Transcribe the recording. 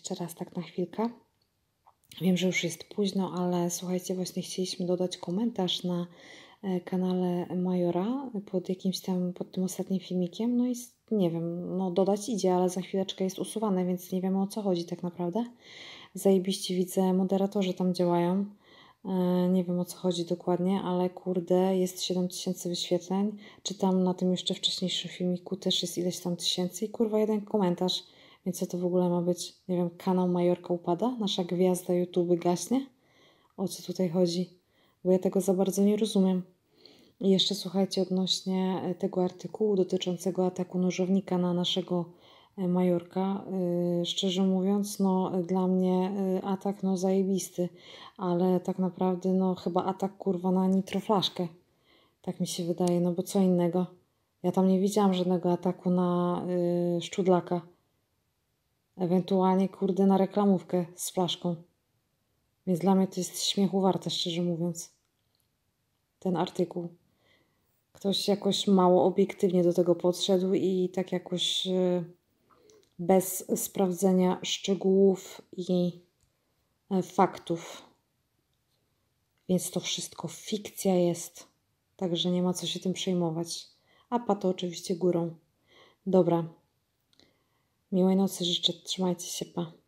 jeszcze raz tak na chwilkę. Wiem, że już jest późno, ale słuchajcie, właśnie chcieliśmy dodać komentarz na kanale Majora pod tym ostatnim filmikiem. No i nie wiem, no dodać idzie, ale za chwileczkę jest usuwane, więc nie wiemy, o co chodzi tak naprawdę. Zajebiście widzę, moderatorzy tam działają. Nie wiem, o co chodzi dokładnie, ale kurde, jest 7000 wyświetleń. Czytam na tym jeszcze wcześniejszym filmiku, też jest ileś tam tysięcy i kurwa jeden komentarz. Więc co to w ogóle ma być? Nie wiem, kanał Majorka upada? Nasza gwiazda YouTube gaśnie? O co tutaj chodzi? Bo ja tego za bardzo nie rozumiem. I jeszcze słuchajcie, odnośnie tego artykułu dotyczącego ataku nożownika na naszego Majorka. Szczerze mówiąc, no dla mnie atak no zajebisty, ale tak naprawdę no chyba atak kurwa na nitroflaszkę. Tak mi się wydaje, no bo co innego? Ja tam nie widziałam żadnego ataku na szczudlaka. Ewentualnie kurde na reklamówkę z flaszką. Więc dla mnie to jest śmiechu warte, szczerze mówiąc. Ten artykuł. Ktoś jakoś mało obiektywnie do tego podszedł i tak jakoś bez sprawdzenia szczegółów i faktów. Więc to wszystko fikcja jest. Także nie ma co się tym przejmować. A to oczywiście górą. Dobra. Miłej nocy życzę. Trzymajcie się, pa.